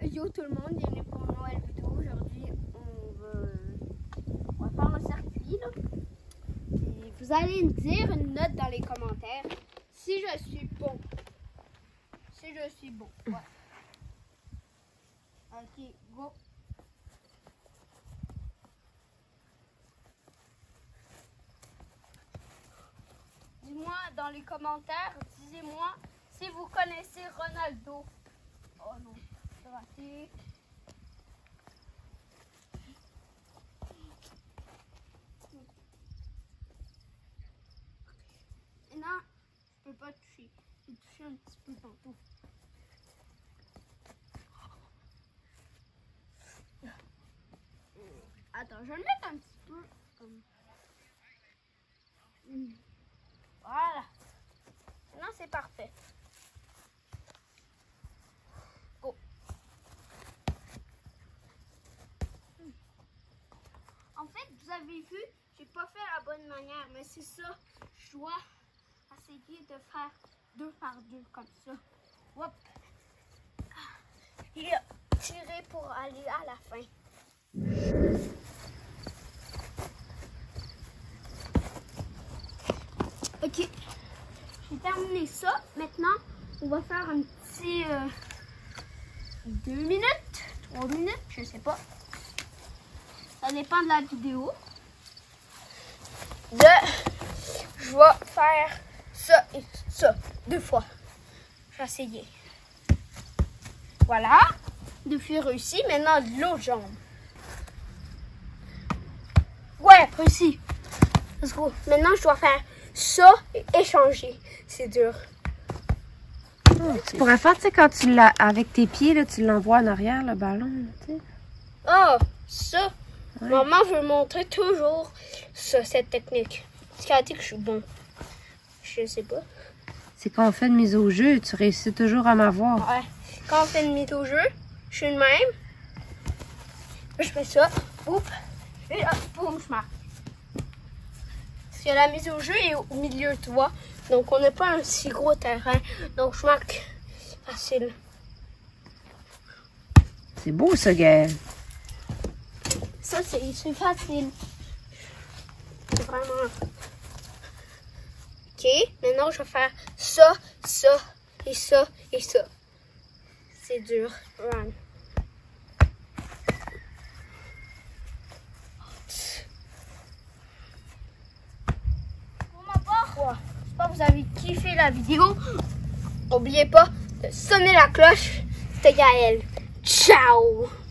Yo tout le monde, bienvenue pour une nouvelle vidéo. Aujourd'hui, on va faire un circuit là. Et vous allez me dire une note dans les commentaires si je suis bon. Si je suis bon. Ouais. Ok, go. Dis-moi dans les commentaires, disez-moi si vous connaissez Ronaldo. Oh non, c'est raté. Et non, je peux pas toucher. J'ai touché un petit peu tantôt. Attends, je vais le mettre un petit peu comme... Voilà. Non, c'est parfait. Go. En fait, vous avez vu, j'ai pas fait la bonne manière, mais c'est ça. Je dois essayer de faire 2 par 2 comme ça. Hop. Et tirer pour aller à la fin. Ok, j'ai terminé ça. Maintenant, on va faire un petit 2 minutes, 3 minutes, je sais pas. Ça dépend de la vidéo. Je vais faire ça et ça 2 fois. Je vais essayer. Voilà. 2 fois réussi. Maintenant, de l'autre jambe. Ouais, réussi. Let's go. Maintenant, je dois faire ça et échanger. C'est dur. Tu pourrais faire, tu sais, quand tu l'as avec tes pieds, là, tu l'envoies en arrière, le ballon, tu sais. Oh, ça. Ouais. Maman veut montrer toujours ça, cette technique. Parce qu'elle a dit que je suis bon. Je sais pas. C'est quand on fait une mise au jeu, tu réussis toujours à m'avoir. Ouais. Quand on fait une mise au jeu, je suis de même. Je fais ça. Oups. Et là, boum, je marque. Parce que la mise au jeu est au milieu, tu vois. Donc, on n'a pas un si gros terrain. Donc, je marque facile. C'est beau, ça, Gaël. Ça, c'est facile. C'est vraiment... Ok, maintenant, je vais faire ça, ça, et ça, et ça. C'est dur. Run. Pour ma part, j'espère que vous avez kiffé la vidéo. N'oubliez pas de sonner la cloche. C'était Gaël. Ciao!